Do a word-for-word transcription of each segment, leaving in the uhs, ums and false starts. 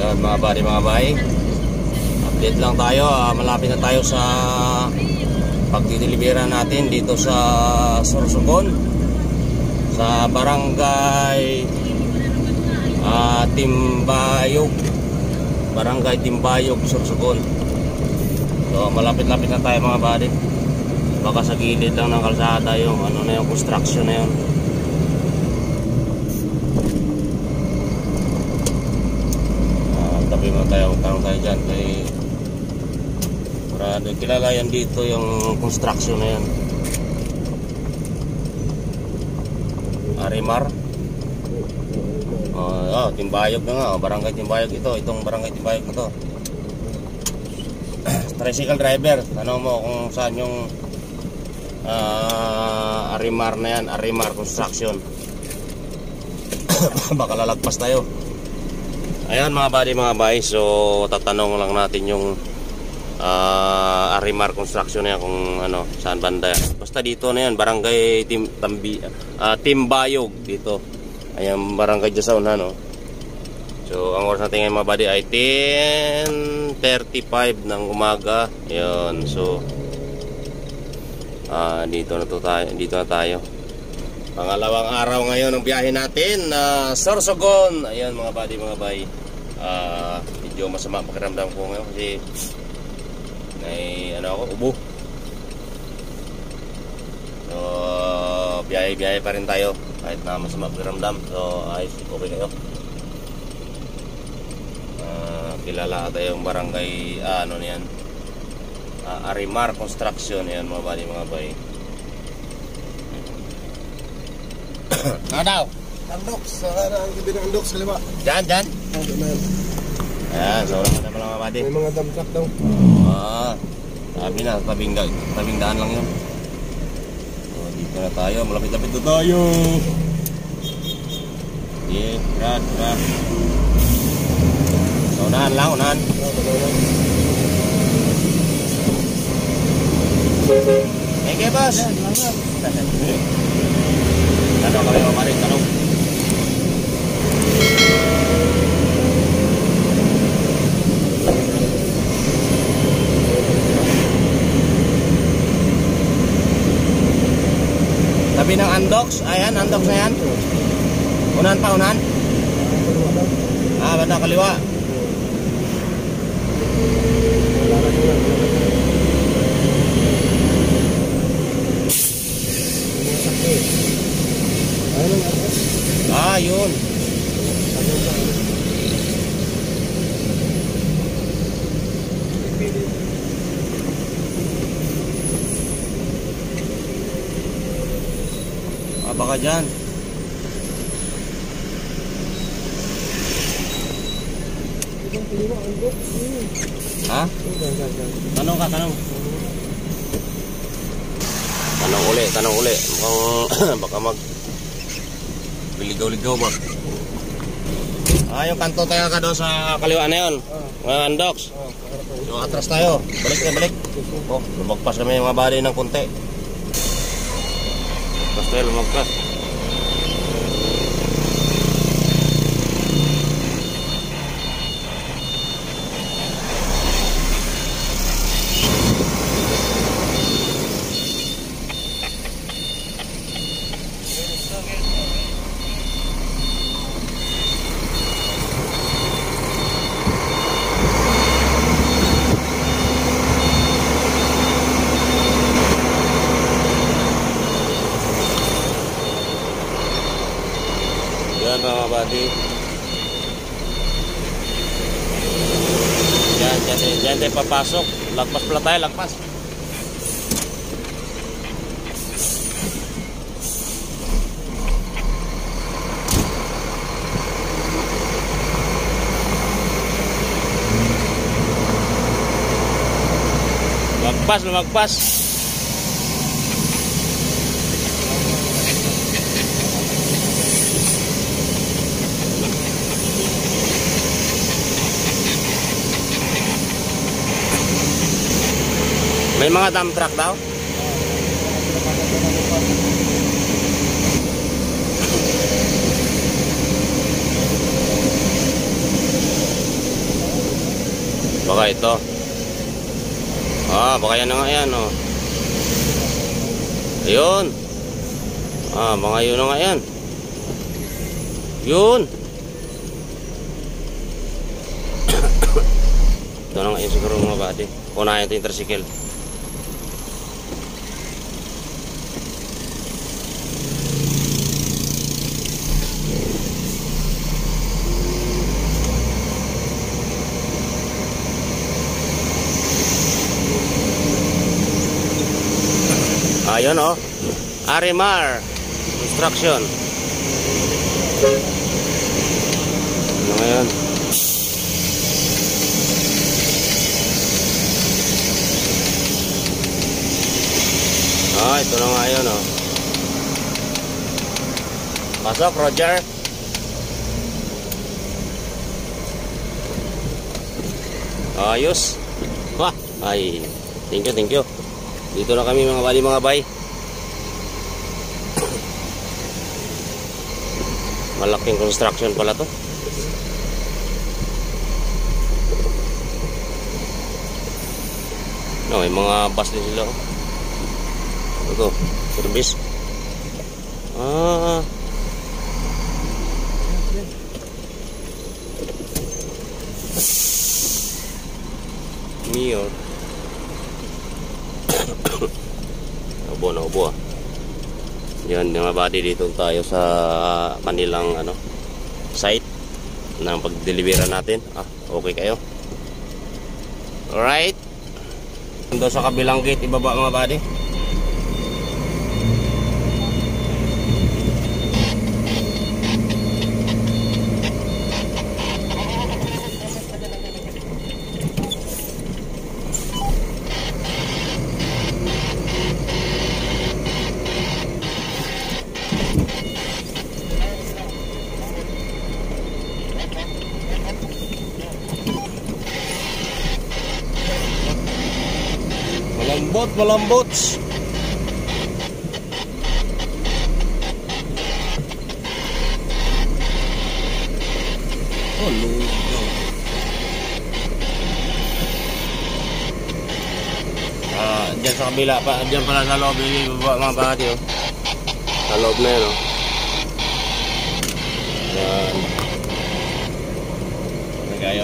Ayun mga buddy, mga bay, update lang tayo. uh, Malapit na tayo sa pagdidelibera natin dito sa Sorsogon, sa barangay uh, Timbayog, barangay Timbayog, Sorsogon. So malapit-lapit na tayo mga buddy. Baka sa gilid lang ng kalsada yung ano na yung construction na yun. uh, Tabi mo tayo, tanong tayo dyan kay para kilala yan dito yung construction na yan. Arimar. Oh, oh, Timbayog na nga, oh, barangay Timbayog ito, itong barangay Timbayog na to. Tricycle driver, tanong mo kung saan yung uh, Arimar na yan, Arimar Construction. Baka lalagpas tayo. Ayan mga buddy, mga bay, so tatanong lang natin yung Uh, Arimar Construction na yan kung ano, saan banda yan. Basta dito na yan, barangay Tim, Tambi, uh, Timbayog dito. Ayan, barangay dyan sa una, no? So, ang oras natin ngayon mga buddy ay ten thirty-five ng umaga. Ayan, so uh, dito na to tayo, dito na tayo. Pangalawang araw ngayon ng biyahe natin na uh, Sorsogon. Ayan mga buddy, mga bay, uh, medyo masama pakiramdam ko ngayon kasi ay ano ako, ubo. So biyahe-biyahe pa rin tayo kahit na masama pakiramdam. So ayos, okay kayo. uh, Kilala tayo yung barangay uh, ano niyan, uh, Arimar Construction. Yan mga bali, mga bay. Ano daw? Andox, sana ang gabi ng Andox sa lima. Diyan, diyan. Ah, ayan, so wala ka na mga buddy. may mga dump truck daw. Ah, sabi na, tabing, da tabing daan lang yun. So, dito na tayo, malapit-lapit na tayo. Yeah, rad, rad. So, unahan lang, unahan. Thank you, boss. Tanong kami mamarin, tanong. Tabi ng Andox, ayan, Andox na yan. Unahan pa, unahan. Ah, banda kaliwa. Ah, yun. Baka dyan. Ha? Tanong ka, tanong. Tanong uli, tanong uli. Mukhang baka mag biligaw-ligaw ba? Ah, yung kanto tayo ka doon sa kaliwa na yun. Mga Andox. So, atras tayo. Balik tayo, balik. Oh, lumagpas kami yung mga bali ng konti. Lumagpas tayo, lumagpas. Yan mga buddy. Yan, yan, yan tayo papasok. Lagpas pala tayo, lagpas. Lagpas, lumagpas. May mga dump truck daw? Baka ito. Ah, baka yan na nga yan, oh. Ayun. Ah, baka yun na nga yan. Yun. Ito na nga yun siguro mga buddy. Unahin ito yung tricycle. Ayun, oh. Arimar Construction. Ano ngayon? Ah, ito na nga yun, oh. Pasok, Roger. Ayos. Wah, ay. Thank you, thank you. Dito na kami mga bali mga bay. Malaking construction pala to. No, may mga bus din sila. Ito, service. Ah. Mio. Ubo na ubo, ah. Yan mga buddy, dito tayo sa kanilang ano site ng pag-deliver natin. Ah, okay kayo. Alright. Doon sa kabilang gate ibaba mga buddy. Malambot, malambot. Oh, lugaw. Ah, dyan sa kabila pa, dyan pala sa loob yung mga bahati, oh. Sa loob na yun, oh. Yan. Nagayo.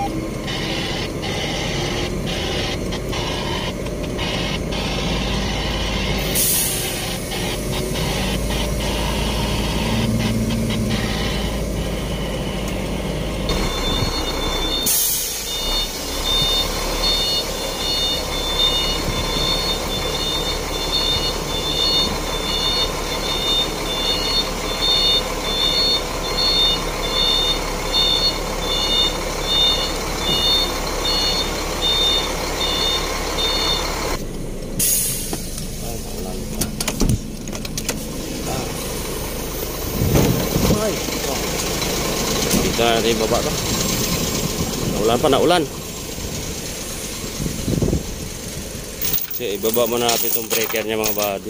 Dito na natin baba to. Naulan pa, naulan. So, ibaba muna natin itong breaker niya mga buddy.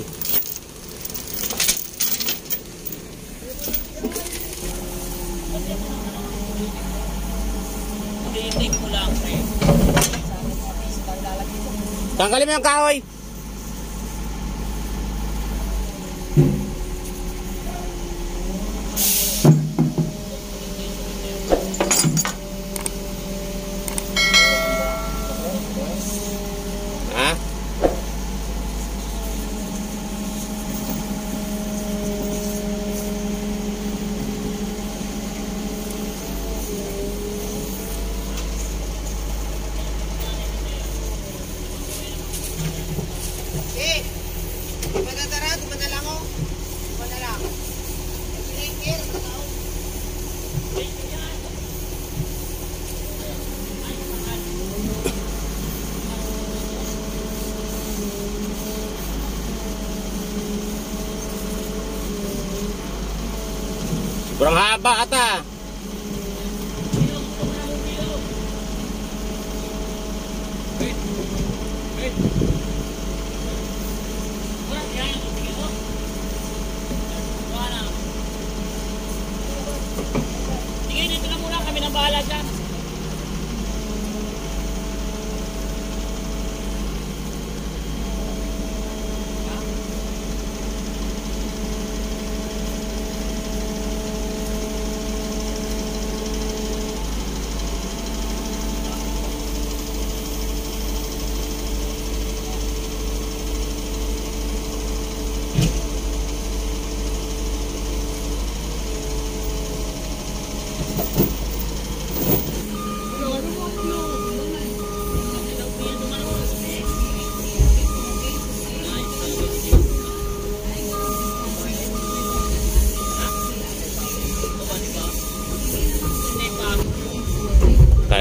Tanggalin mo yung kahoy. Kurang haba ata. Sige, dito na muna kami nang bahala dyan.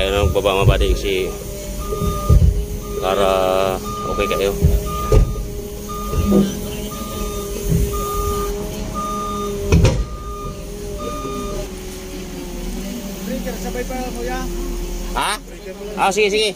Ayaw na magbaba mga buddy kasi para okay kayo. Breaker, sabay pa kuya. Ha? Ah, sige, sige.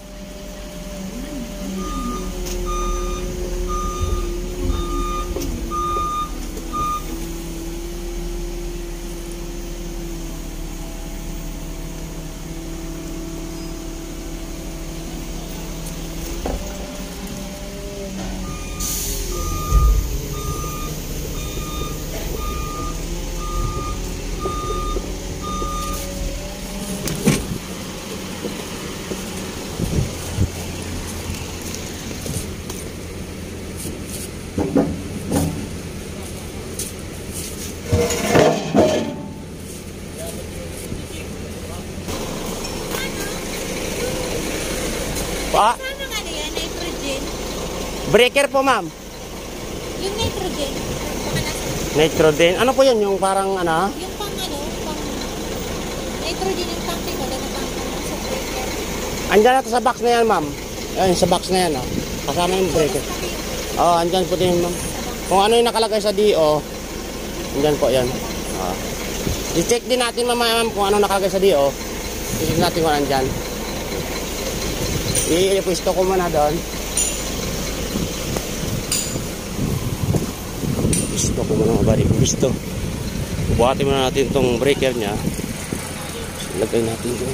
Pa? Ano nga na yan? Nitrogen? Breaker po, ma'am. Yung nitrogen? Baka nasa... Nitrogen. Ano po yun? Yung parang ano? Yung pang ano? Pang... Nitrogen yung tanke ko. Dala pang sa breaker. Andyan na to sa box na yan, ma'am. Ayun, sa box na yan, oh. Kasama yung breaker. Oo, oh, andyan po din, ma'am. Kung ano yung nakalagay sa D O, andyan po yan. Oh. I-check din natin, ma'am, ma'am, kung ano nakalagay sa D O. I-check natin kung andyan. I-pwesto ko muna doon. Pwesto ko muna, mga buddy. Pwesto. Buhatin muna natin itong breaker niya. Lagay natin doon.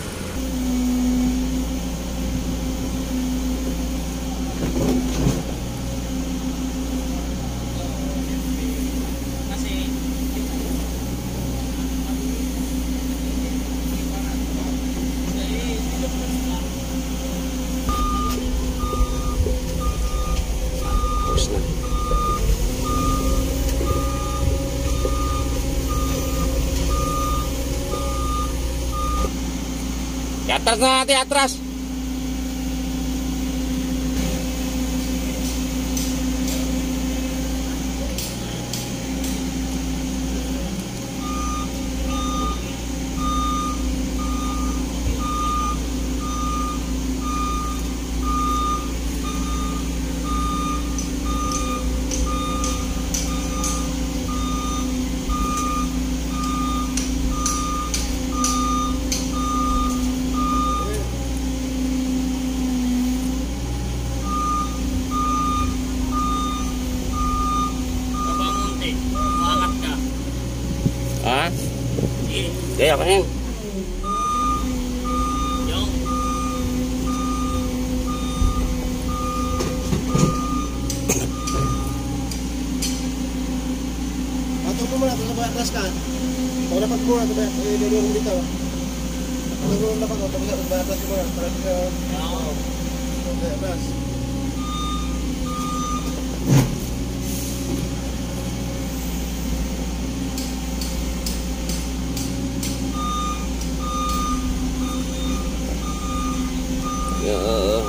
Tapos na. Atras na natin, atras. Ha? Kaya ka yan. Ato po muna, sabay atras ka. Pag dapat muna, sabay, eh, dito dito. Pag dapat ko, sabay atras ko muna. Para ka, oo. Sabay atras. Yeah.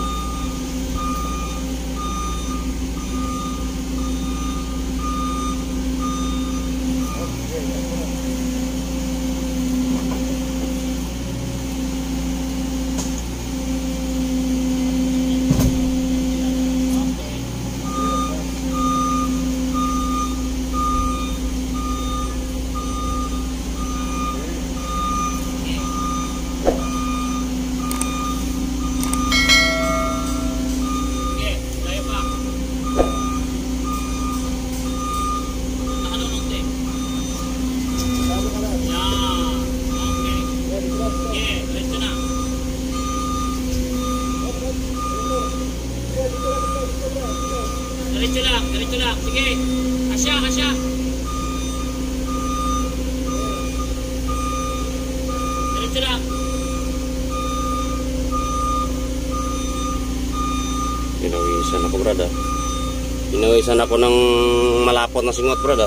Diretso lang, diretso lang. Sige. Asya, asya. Diretso lang. Pinawisan ako, brada. Pinawisan ako ng malapot na singot, brada.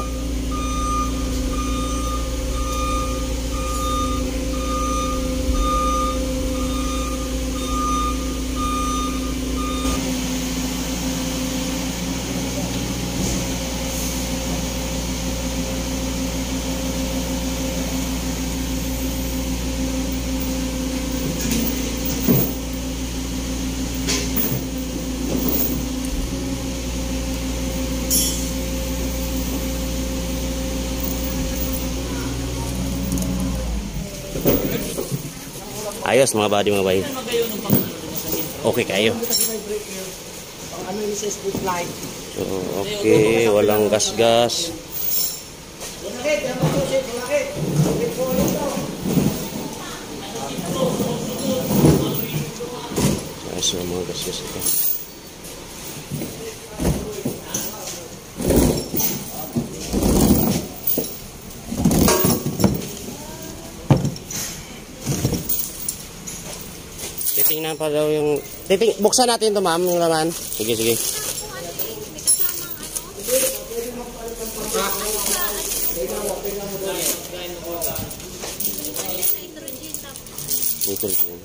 Ayos mga buddy mga bay. Okay kayo. Ano yung sa street light? So, okay, walang gas-gas. Malakit, yan po siya, malakit. Malakit po ulit daw. Ayos na mga gas-gas ito. Titingnan pa daw yung... Titing... Buksan natin ito ma'am, yung laman. Sige, sige. Nitrogen.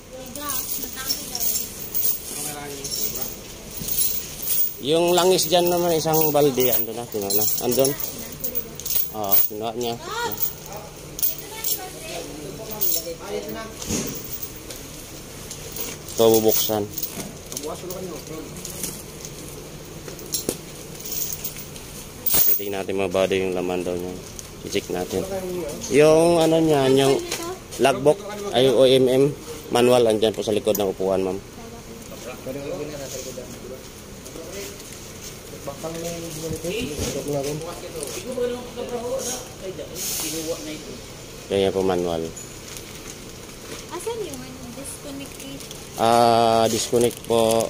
Yung langis dyan naman, isang balde. Andun na, kinuha na. Andun. Oo, kinuha niya. Ito bubuksan. Titingnan natin mga body yung laman daw niya. I-check natin. Yung ano niyan, yung logbook ay O M M manual andyan po sa likod ng upuan, ma'am. Kaya po manual. Asan yung ano, disconnect key? Ah, disconnect po.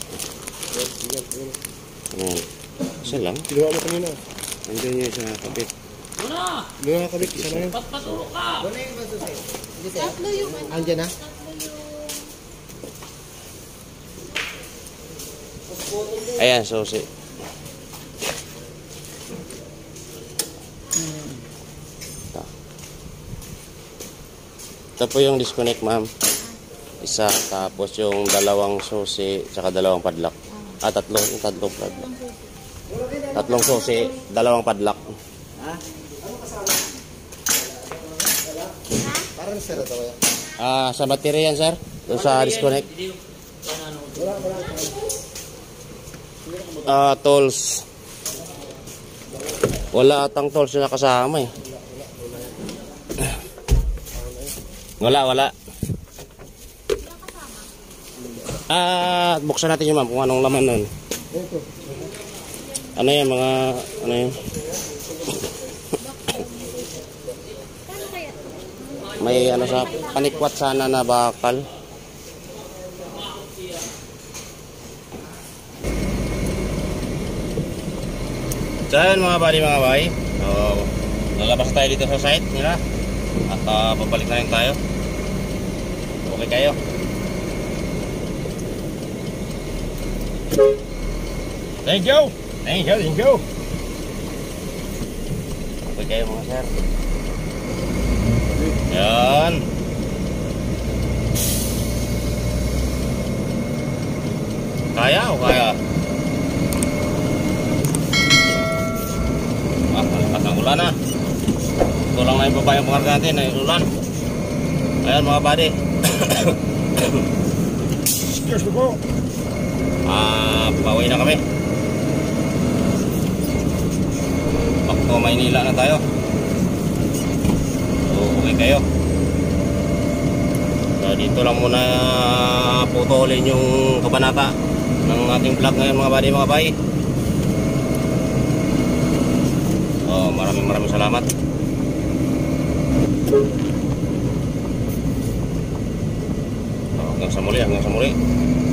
Ayan. Isa lang. Kinuha mo kanina. Andun yung isa nakabit. Wala! Kinuha ka kabit, isa na yun. Patpatulog ka! Tatlo yung ano. Andyan na? Tatlo yung... Ayan, so si ito. Ito po yung disconnect, ma'am. Isa, tapos yung dalawang susi, saka dalawang padlock. Ah, tatlo, yung tatlong padlock. Tatlong susi, dalawang padlock. Parang sir ito kaya. Ah, sa battery yan, sir. Doon sa disconnect. Ah, tools. Wala atang tools na kasama eh. Wala, wala. Ah, buksan natin yung ma'am kung anong laman nun. Ano yan, mga, ano yan? Paano kaya? May ano sa panikwat sana na bakal. So yun mga buddy mga bay. So, lalabas tayo dito sa site nila. At uh, babalik na rin tayo. Okay kayo. Thank you. Thank you, thank you. Okay kayo mga sir. Yan. Kaya o kaya? Ah, malakas ang ulan na. Ito lang na yung babayang pangarga natin na yung ulan. Ayan mga buddy. Excuse me po. Ah, pauwi na kami. Back to Maynila na tayo. So, okay kayo. So, dito lang muna putulin yung kabanata ng ating vlog ngayon mga buddy mga bay. Oh, maraming maraming salamat. So, hanggang sa muli, hanggang sa muli.